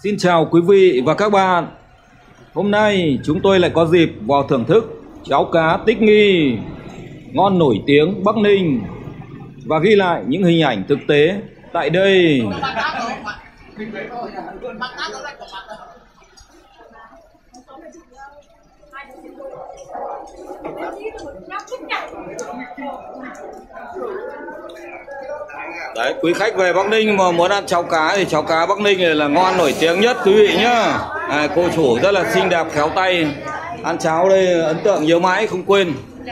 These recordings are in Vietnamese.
Xin chào quý vị và các bạn. Hôm nay chúng tôi lại có dịp vào thưởng thức cháo cá Tích Nghi, ngon nổi tiếng Bắc Ninh, và ghi lại những hình ảnh thực tế tại đây. Đấy, quý khách về Bắc Ninh mà muốn ăn cháo cá thì cháo cá Bắc Ninh này là ngon nổi tiếng nhất quý vị nhá. Cô chủ rất là xinh đẹp khéo tay, ăn cháo đây ấn tượng nhớ mãi không quên.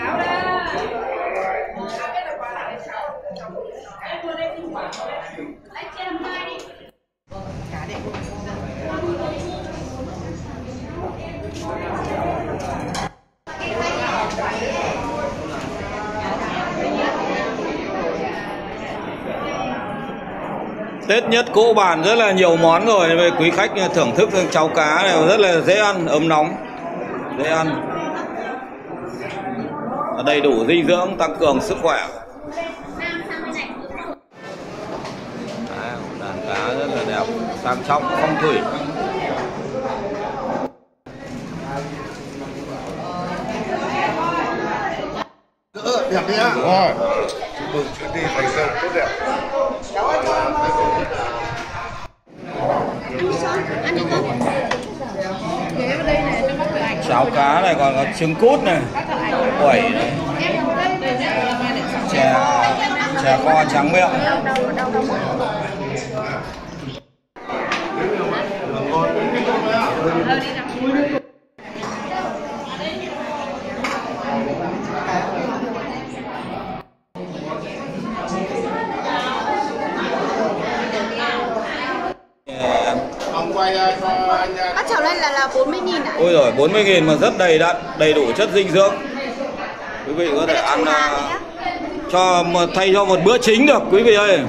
Tết nhất cỗ bàn rất là nhiều món rồi, về quý khách thưởng thức cháo cá này rất là dễ ăn, ấm nóng, dễ ăn, đầy đủ dinh dưỡng, tăng cường sức khỏe. Đàn cá rất là đẹp, sang trọng, phong thủy. Đẹp đi á. Rồi. Chúc mừng chuyến đi thành công tốt đẹp. Cháo cá này còn có trứng cút này, quẩy này, chè kho trắng miệng. Bát cháo này là 40.000 ạ. Ôi rồi 40.000 mà rất đầy đặn, đầy đủ chất dinh dưỡng. Quý vị có thể ăn thay cho một bữa chính được quý vị ơi.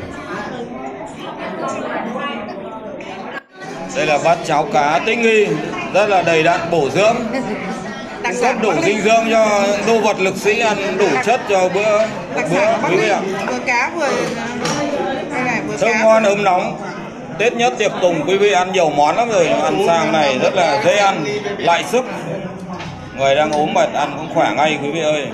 Đây là bát cháo cá Tích Nghi, rất là đầy đặn bổ dưỡng, cung cấp đủ dinh dưỡng cho đô vật lực sĩ, ăn đủ chất cho bữa quý vị ạ. Vừa cá vừa thơm ngon ấm nóng. Tết nhất tiệc tùng quý vị ăn nhiều món lắm rồi, ăn sang này rất là dễ ăn, lại sức. Người đang ốm mệt ăn cũng khỏe ngay quý vị ơi.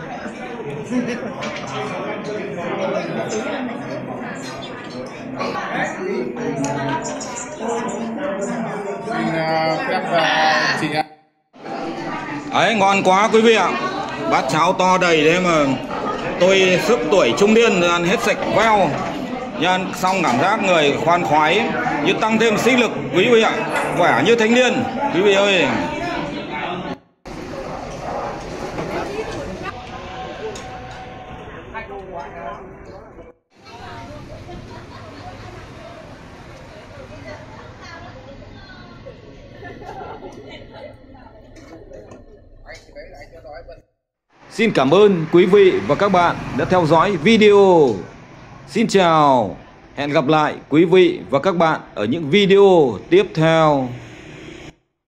Đấy, ngon quá quý vị ạ. Bát cháo to đầy đấy mà tôi sức tuổi trung niên ăn hết sạch veo. Nhưng ăn xong cảm giác người khoan khoái, như tăng thêm sinh lực quý vị ạ, khỏe như thanh niên quý vị ơi. Xin cảm ơn quý vị và các bạn đã theo dõi video. Xin chào, hẹn gặp lại quý vị và các bạn ở những video tiếp theo.